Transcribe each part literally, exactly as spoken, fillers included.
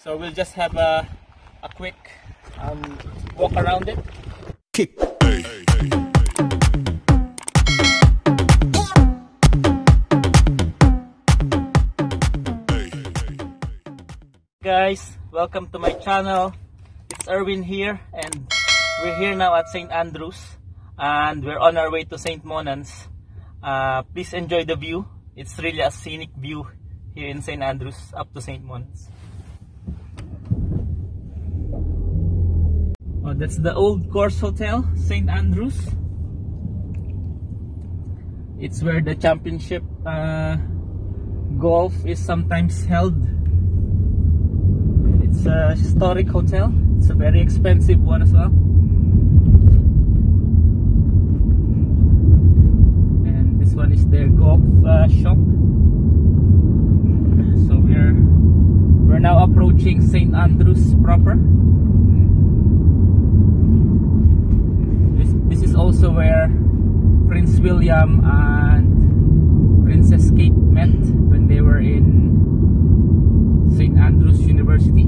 So we'll just have a, a quick um, walk around it. Kick. Guys, welcome to my channel. It's Erwin here, and we're here now at Saint Andrews, and we're on our way to Saint Monans. Uh, please enjoy the view. It's really a scenic view here in Saint Andrews up to Saint Monans. Oh, that's the old course hotel, Saint Andrews. It's where the championship uh, golf is sometimes held. It's a historic hotel. It's a very expensive one as well. And this one is their golf uh, shop. So we're we're now approaching Saint Andrews proper. This this is also where Prince William and Princess Kate met when they were in Saint Andrews University.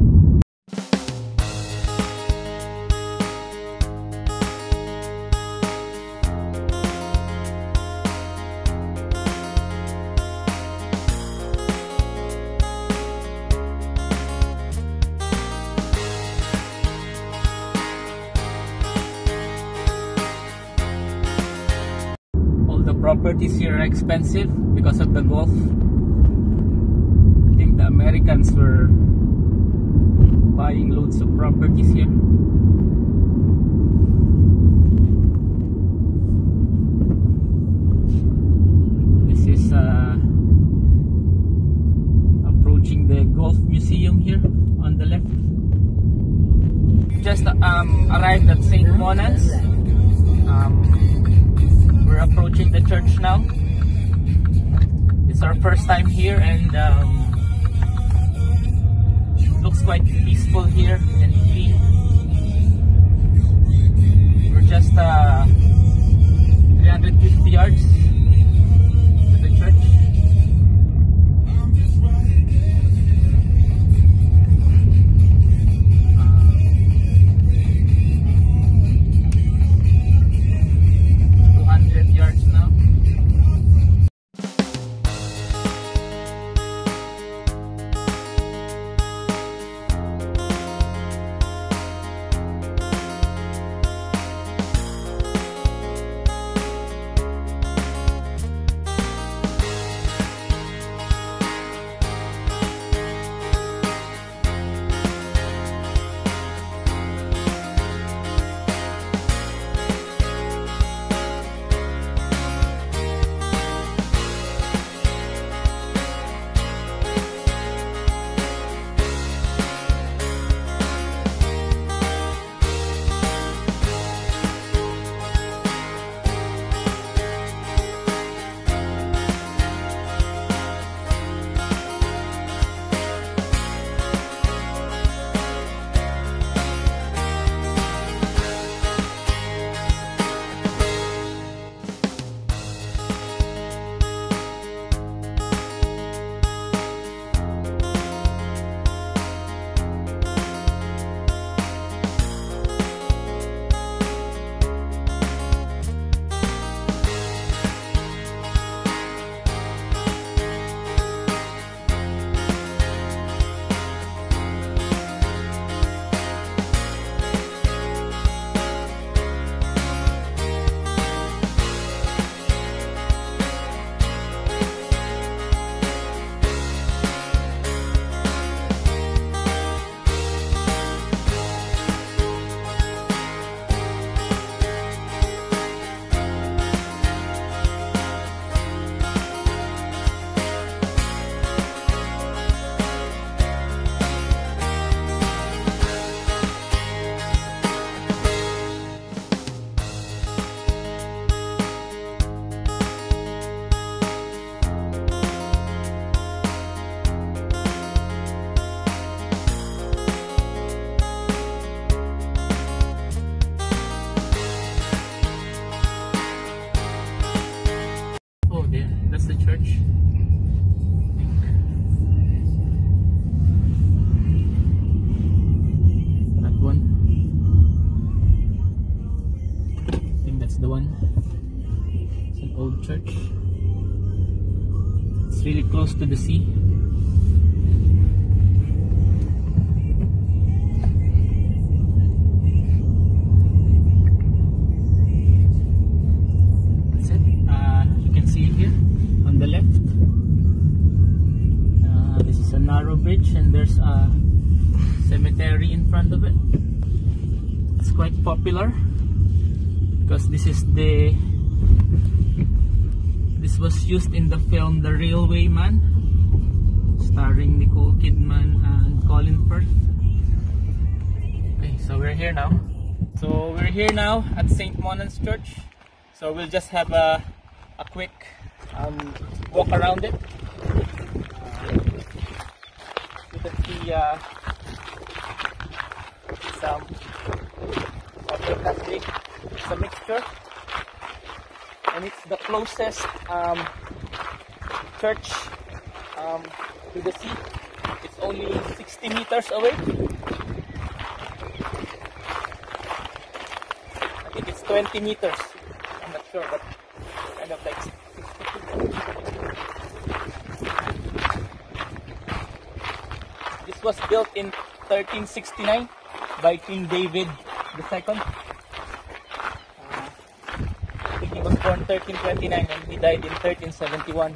All the properties here are expensive because of the golf. I think the Americans were buying loads of properties here. This is uh, approaching the golf museum here on the left. Just um, arrived at Saint Monans. Um, we're approaching the church now. It's our first time here, and um, looks quite peaceful here and clean. We're just uh, three hundred fifty yards to the church. two hundred yards now. Church. It's really close to the sea. That's it. Uh, you can see it here on the left. Uh, this is a narrow bridge and there's a cemetery in front of it. It's quite popular because this is the this was used in the film The Railwayman, starring Nicole, Kidman and Colin Firth. Okay, so we're here now. So we're here now at Saint Monans Church. So we'll just have a, a quick um, walk around it. Uh, you can see uh, some Catholic. It's a mixture, and it's the closest um, church um, to the sea. It's only sixty meters away. I think it's twenty meters. I'm not sure, but kind of like sixty. This was built in thirteen sixty-nine by King David the Second. He was born thirteen twenty-nine and he died in thirteen seventy-one.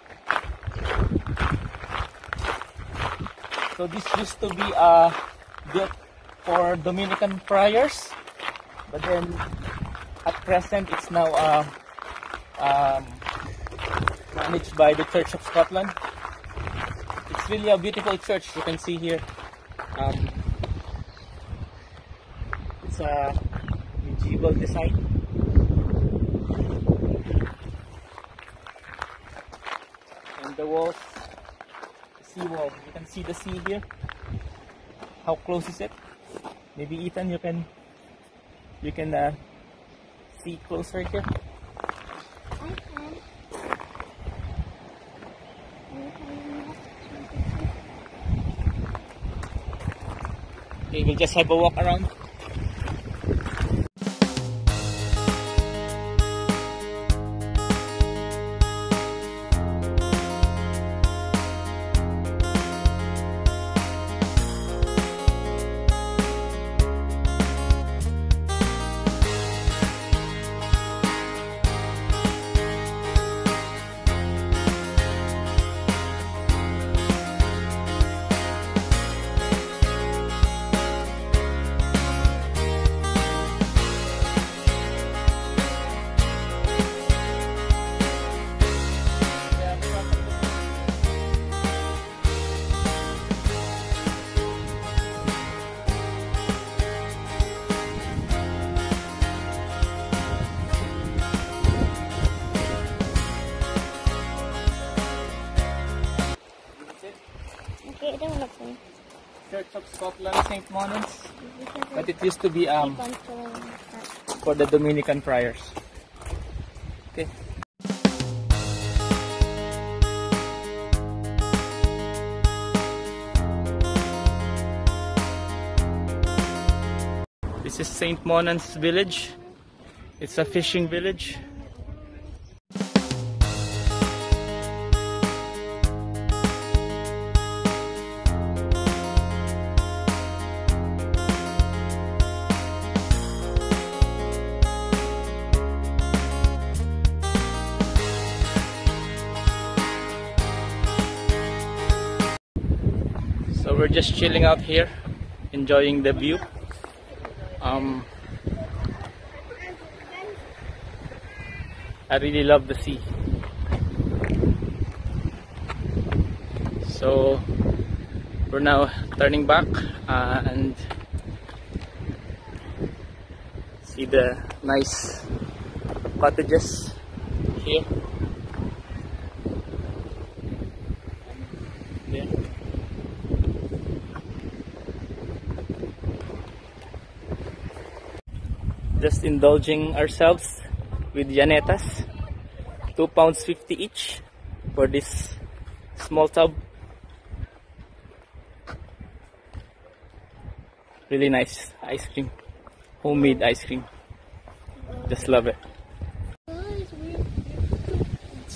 So this used to be uh, built for Dominican Friars, but then at present it's now uh, um, managed by the Church of Scotland. It's really a beautiful church. You can see here. Um, it's a medieval design. The walls, the sea wall. You can see the sea here. How close is it? Maybe Ethan, you can you can uh, see closer here. I can. Okay, we'll just have a walk around. Church of Scotland, Saint Monans, but it used to be um for the Dominican Friars. Okay. This is Saint Monans village. It's a fishing village. So we're just chilling out here, enjoying the view. Um, I really love the sea. So we're now turning back uh, and see the nice cottages here. There. Just indulging ourselves with llanetas, two pounds fifty each for this small tub. Really nice ice cream, homemade ice cream. Just love it.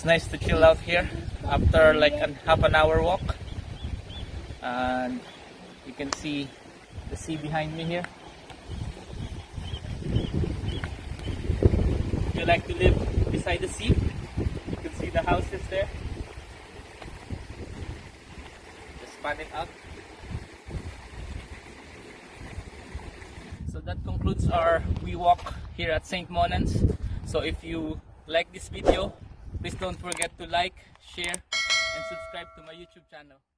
It's nice to chill out here after like a half an hour walk. And you can see the sea behind me here. If you like to live beside the sea, you can see the houses there. Just span it out. So that concludes our wee walk here at Saint Monans. So if you like this video, please don't forget to like, share, and subscribe to my YouTube channel.